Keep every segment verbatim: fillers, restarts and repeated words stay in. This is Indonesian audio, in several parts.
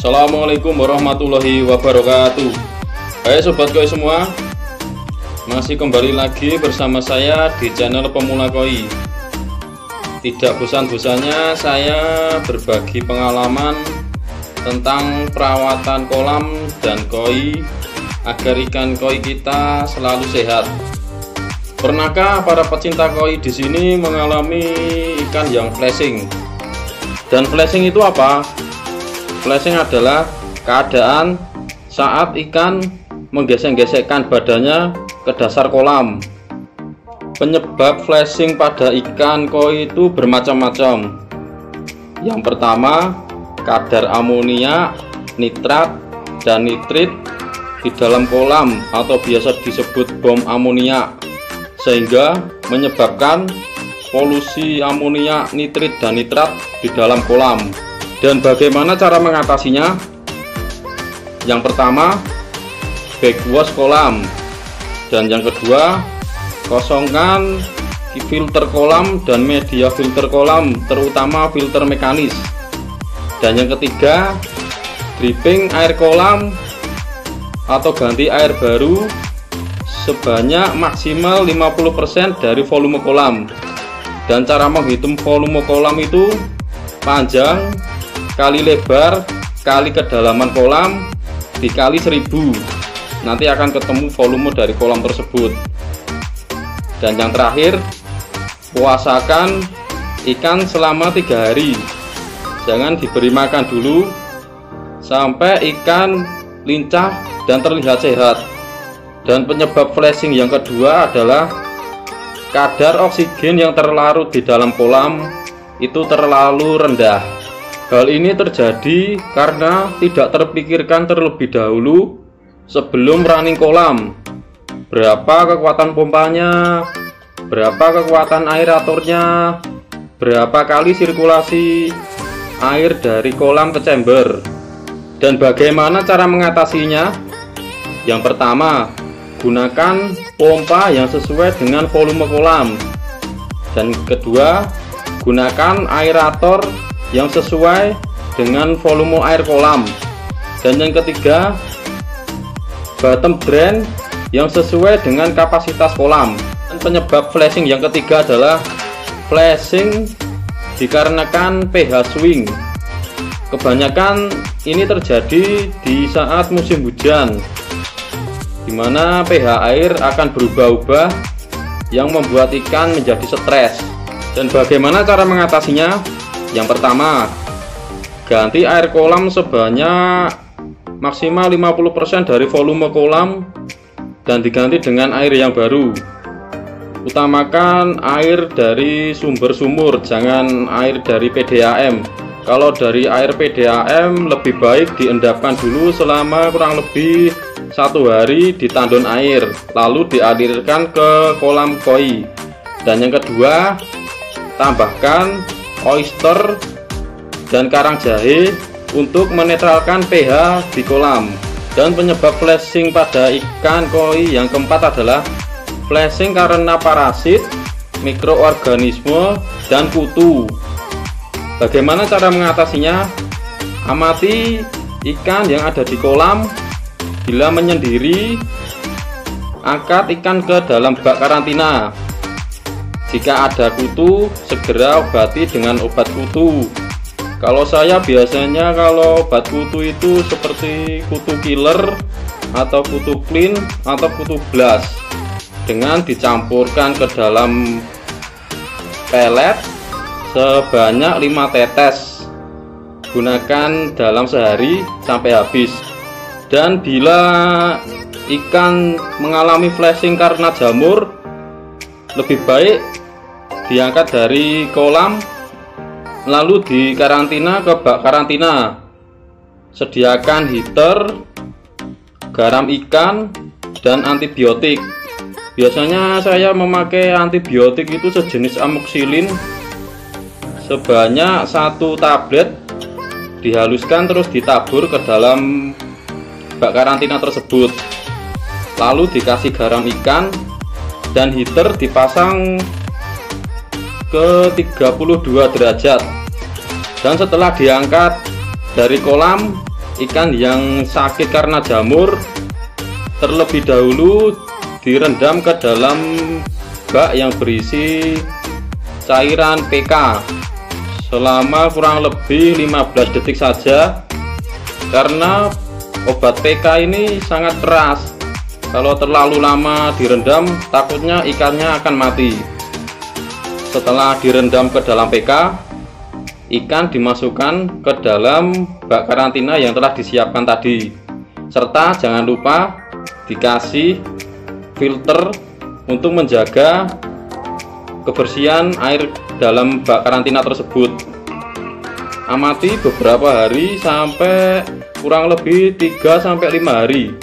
Assalamualaikum warahmatullahi wabarakatuh. Hai sobat koi semua, masih kembali lagi bersama saya di channel Pemula Koi. Tidak bosan-bosannya saya berbagi pengalaman tentang perawatan kolam dan koi agar ikan koi kita selalu sehat. Pernahkah para pecinta koi di sini mengalami ikan yang flashing? Dan flashing itu apa? Flashing adalah keadaan saat ikan menggesek-gesekkan badannya ke dasar kolam. Penyebab flashing pada ikan koi itu bermacam-macam. Yang pertama, kadar amonia, nitrat, dan nitrit di dalam kolam atau biasa disebut bom amonia, sehingga menyebabkan polusi amonia, nitrit, dan nitrat di dalam kolam. Dan bagaimana cara mengatasinya? Yang pertama, backwash kolam, dan yang kedua, kosongkan filter kolam dan media filter kolam, terutama filter mekanis. Dan yang ketiga, dripping air kolam atau ganti air baru sebanyak maksimal lima puluh persen dari volume kolam. Dan cara menghitung volume kolam itu panjang kali lebar kali kedalaman kolam dikali seribu, nanti akan ketemu volume dari kolam tersebut. Dan yang terakhir, puasakan ikan selama tiga hari, jangan diberi makan dulu sampai ikan lincah dan terlihat sehat. Dan penyebab flashing yang kedua adalah kadar oksigen yang terlarut di dalam kolam itu terlalu rendah. Hal ini terjadi karena tidak terpikirkan terlebih dahulu sebelum running kolam. Berapa kekuatan pompanya, berapa kekuatan aeratornya, berapa kali sirkulasi air dari kolam ke chamber, dan bagaimana cara mengatasinya. Yang pertama, gunakan pompa yang sesuai dengan volume kolam. Dan kedua, gunakan aerator yang sesuai dengan volume air kolam. Dan yang ketiga, bottom drain yang sesuai dengan kapasitas kolam. Dan penyebab flashing yang ketiga adalah flashing dikarenakan pH swing. Kebanyakan ini terjadi di saat musim hujan, di mana pH air akan berubah-ubah yang membuat ikan menjadi stres. Dan bagaimana cara mengatasinya? Yang pertama, ganti air kolam sebanyak maksimal lima puluh persen dari volume kolam dan diganti dengan air yang baru. Utamakan air dari sumber sumur, jangan air dari P D A M. Kalau dari air P D A M lebih baik diendapkan dulu selama kurang lebih satu hari di tandon air, lalu dialirkan ke kolam koi. Dan yang kedua, tambahkan oyster dan karang jahe untuk menetralkan pH di kolam. Dan penyebab flashing pada ikan koi yang keempat adalah flashing karena parasit, mikroorganisme, dan kutu. Bagaimana cara mengatasinya? Amati ikan yang ada di kolam. Bila menyendiri, angkat ikan ke dalam bak karantina. Jika ada kutu, segera obati dengan obat kutu. Kalau saya biasanya kalau obat kutu itu seperti kutu killer atau kutu clean atau kutu blast, dengan dicampurkan ke dalam pelet sebanyak lima tetes. Gunakan dalam sehari sampai habis. Dan bila ikan mengalami flashing karena jamur, lebih baik diangkat dari kolam lalu dikarantina ke bak karantina. Sediakan heater, garam ikan, dan antibiotik. Biasanya saya memakai antibiotik itu sejenis amoxicillin sebanyak satu tablet, dihaluskan terus ditabur ke dalam bak karantina tersebut, lalu dikasih garam ikan dan heater dipasang ke tiga puluh dua derajat. Dan setelah diangkat dari kolam, ikan yang sakit karena jamur terlebih dahulu direndam ke dalam bak yang berisi cairan P K selama kurang lebih lima belas detik saja, karena obat P K ini sangat keras. Kalau terlalu lama direndam, takutnya ikannya akan mati. Setelah direndam ke dalam P K, ikan dimasukkan ke dalam bak karantina yang telah disiapkan tadi, serta jangan lupa dikasih filter untuk menjaga kebersihan air dalam bak karantina tersebut. Amati beberapa hari sampai kurang lebih tiga sampai lima hari.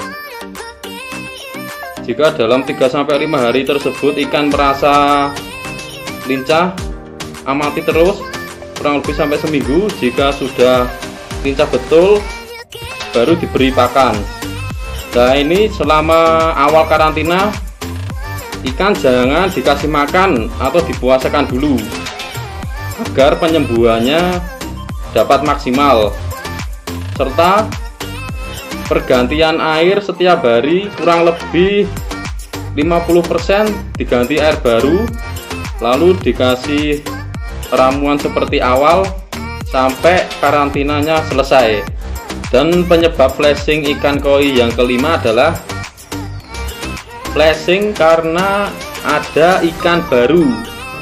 Jika dalam tiga sampai lima hari tersebut ikan merasa lincah, amati terus kurang lebih sampai seminggu. Jika sudah lincah betul, baru diberi pakan. Nah, ini selama awal karantina ikan jangan dikasih makan atau dipuasakan dulu agar penyembuhannya dapat maksimal, serta pergantian air setiap hari kurang lebih lima puluh persen diganti air baru, lalu dikasih ramuan seperti awal sampai karantinanya selesai. Dan penyebab flashing ikan koi yang kelima adalah flashing karena ada ikan baru.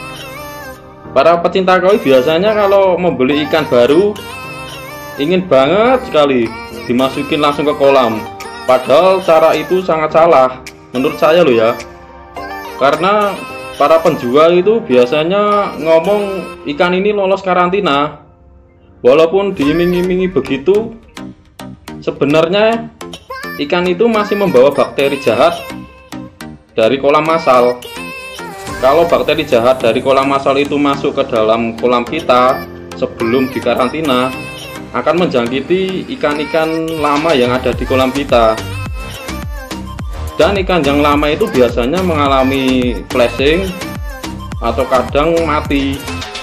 Para pecinta koi biasanya kalau membeli ikan baru ingin banget sekali dimasukin langsung ke kolam, padahal cara itu sangat salah menurut saya loh ya. Karena para penjual itu biasanya ngomong ikan ini lolos karantina, walaupun diiming-imingi begitu, sebenarnya ikan itu masih membawa bakteri jahat dari kolam massal. Kalau bakteri jahat dari kolam massal itu masuk ke dalam kolam kita sebelum dikarantina, akan menjangkiti ikan-ikan lama yang ada di kolam kita. Dan ikan yang lama itu biasanya mengalami flashing atau kadang mati.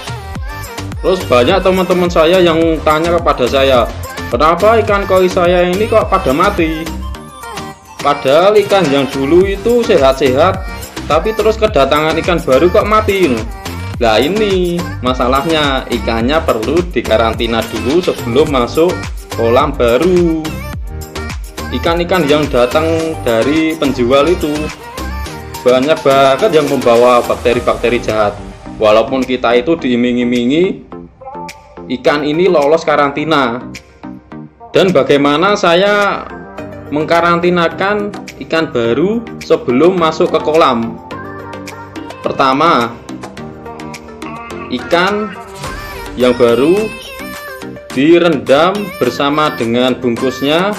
Terus banyak teman-teman saya yang tanya kepada saya, kenapa ikan koi saya ini kok pada mati? Padahal ikan yang dulu itu sehat-sehat, tapi terus kedatangan ikan baru kok mati. Nah, ini masalahnya, ikannya perlu dikarantina dulu sebelum masuk kolam baru. Ikan-ikan yang datang dari penjual itu banyak banget yang membawa bakteri-bakteri jahat, walaupun kita itu diiming-imingi ikan ini lolos karantina. Dan bagaimana saya mengkarantinakan ikan baru sebelum masuk ke kolam? Pertama, ikan yang baru direndam bersama dengan bungkusnya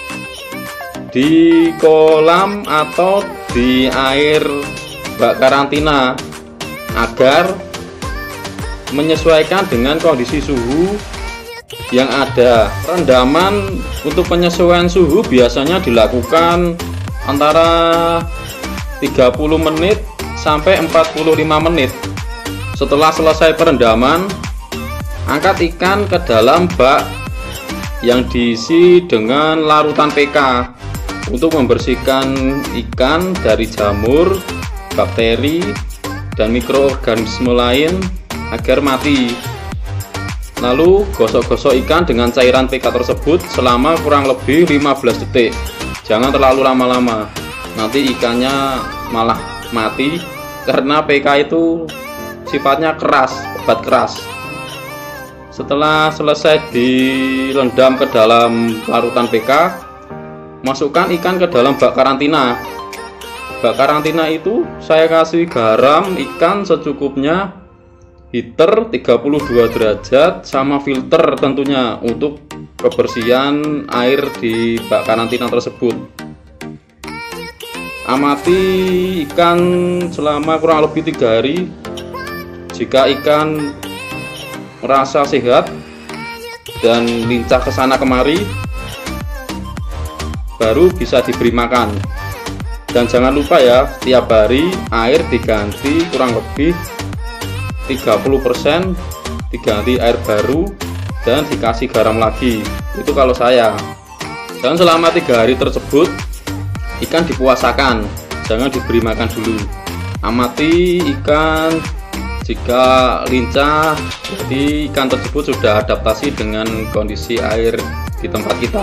di kolam atau di air bak karantina agar menyesuaikan dengan kondisi suhu yang ada. Rendaman untuk penyesuaian suhu biasanya dilakukan antara tiga puluh menit sampai empat puluh lima menit. Setelah selesai perendaman, angkat ikan ke dalam bak yang diisi dengan larutan P K untuk membersihkan ikan dari jamur, bakteri, dan mikroorganisme lain agar mati. Lalu gosok-gosok ikan dengan cairan P K tersebut selama kurang lebih lima belas detik. Jangan terlalu lama-lama, nanti ikannya malah mati karena P K itu sifatnya keras, obat keras. Setelah selesai direndam ke dalam larutan P K, masukkan ikan ke dalam bak karantina. Bak karantina itu saya kasih garam ikan secukupnya, heater tiga puluh dua derajat, sama filter tentunya untuk kebersihan air di bak karantina tersebut. Amati ikan selama kurang lebih tiga hari. Jika ikan merasa sehat dan lincah ke sana kemari, baru bisa diberi makan. Dan jangan lupa ya, setiap hari air diganti kurang lebih tiga puluh persen diganti air baru dan dikasih garam lagi. Itu kalau saya. Dan selama tiga hari tersebut ikan dipuasakan, jangan diberi makan dulu. Amati ikan, jika lincah jadi ikan tersebut sudah adaptasi dengan kondisi air di tempat kita.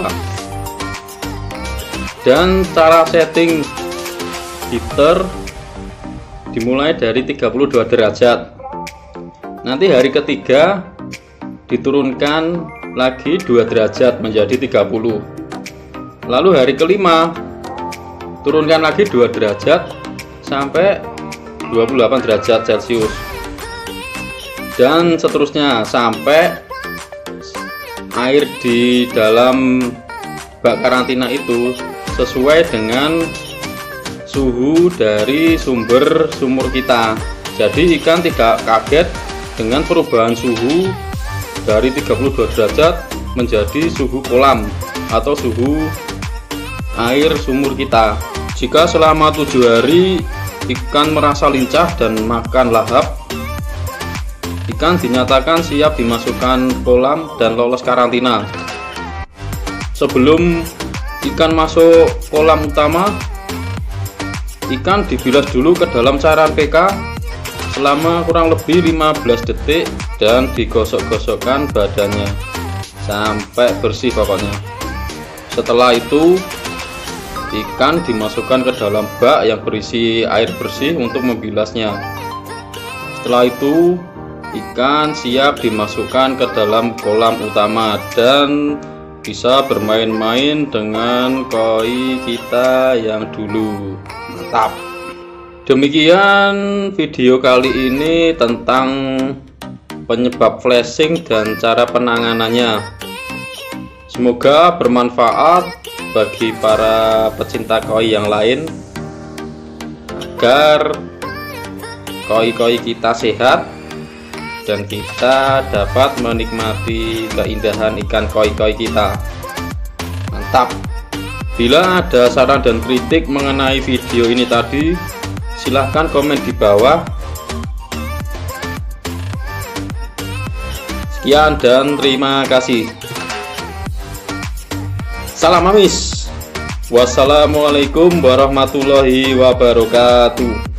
Dan cara setting heater dimulai dari tiga puluh dua derajat. Nanti hari ketiga diturunkan lagi dua derajat menjadi tiga puluh. Lalu hari kelima turunkan lagi dua derajat sampai dua puluh delapan derajat Celcius. Dan seterusnya sampai air di dalam bak karantina itu sesuai dengan suhu dari sumber sumur kita. Jadi ikan tidak kaget dengan perubahan suhu dari tiga puluh dua derajat menjadi suhu kolam atau suhu air sumur kita. Jika selama tujuh hari ikan merasa lincah dan makan lahap, ikan dinyatakan siap dimasukkan kolam dan lolos karantina. Sebelum ikan masuk kolam utama, ikan dibilas dulu ke dalam cairan P K selama kurang lebih lima belas detik dan digosok-gosokkan badannya sampai bersih pokoknya. Setelah itu ikan dimasukkan ke dalam bak yang berisi air bersih untuk membilasnya. Setelah itu ikan siap dimasukkan ke dalam kolam utama dan bisa bermain-main dengan koi kita yang dulu. Mantap. Demikian video kali ini tentang penyebab flashing dan cara penanganannya. Semoga bermanfaat bagi para pecinta koi yang lain agar koi-koi kita sehat dan kita dapat menikmati keindahan ikan koi-koi kita. Mantap. Bila ada saran dan kritik mengenai video ini tadi, silahkan komen di bawah. Sekian dan terima kasih. Salam amis. Wassalamualaikum warahmatullahi wabarakatuh.